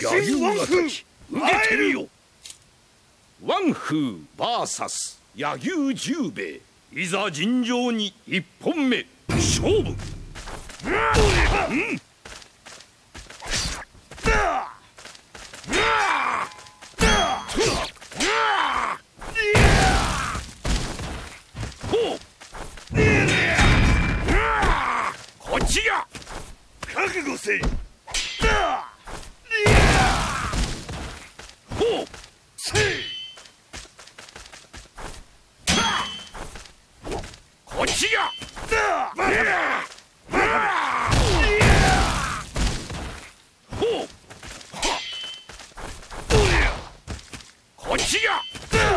神ワンフー受けてみよ。ワンフー VS 柳生十兵衛、いざ尋常に一本目勝負。こっちや。覚悟せい。ほうせい。こっちや。ほうこっちや。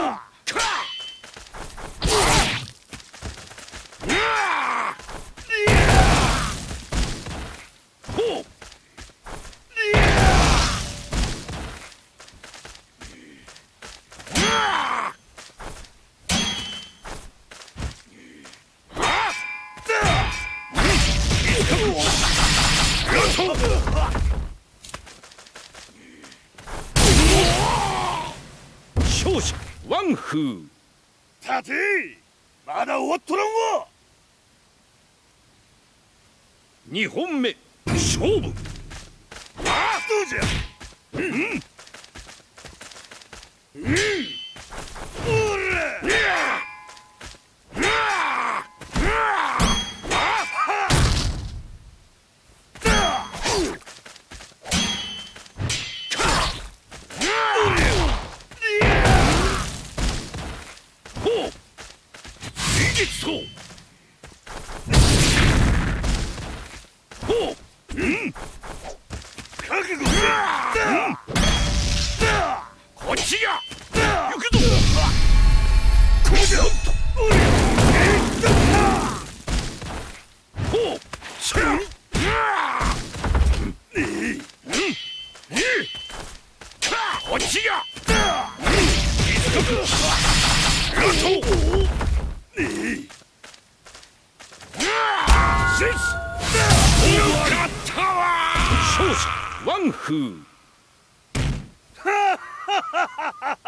勝者ワンフー。 立て、まだ終わっとらんわ。 2本目勝負。 どうじゃ。おら。 そうほう覚悟せ。 こっちや。行くぞ。 こうじゃ。 ほうそや。こっちや。勝者ワンフー。